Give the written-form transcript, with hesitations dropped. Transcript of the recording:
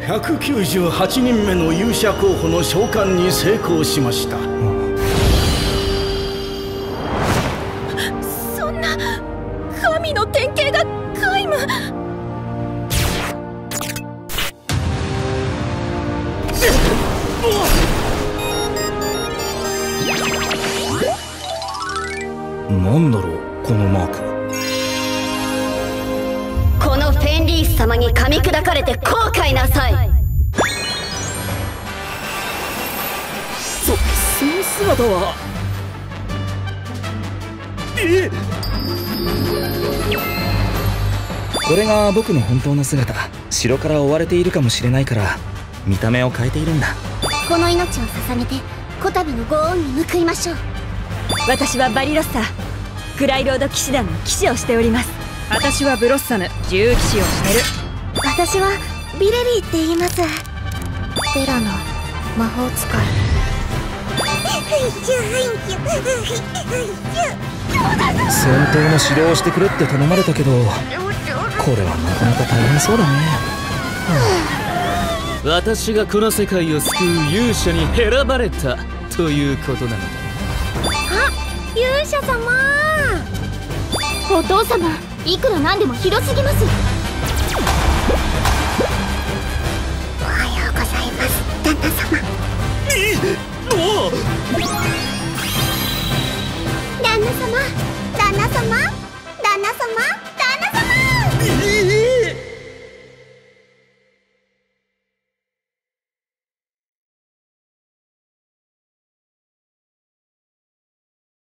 198人目の勇者候補の召喚に成功しました。 そんな神の典型が皆無。 なんだろうこのマーク。 このフェンリース様に噛み砕かれて後悔なさい。 その姿は。これが僕の本当の姿。城から追われているかもしれないから見た目を変えているんだ。 この命を捧げてこたびのご恩に報いましょう。 私はバリロッサ、クライロード騎士団の騎士をしております。私はブロッサム、獣騎士をしてる。 私はビレリーって言います。ベラの魔法使い。 戦闘の指導をしてくれって頼まれたけど、これはなかなか大変そうだね。 私がこの世界を救う勇者に選ばれたということなのだ。 あ、勇者様。お父様、いくらなんでもひどすぎます。おはようございます、旦那様。旦那様、旦那様、旦那様。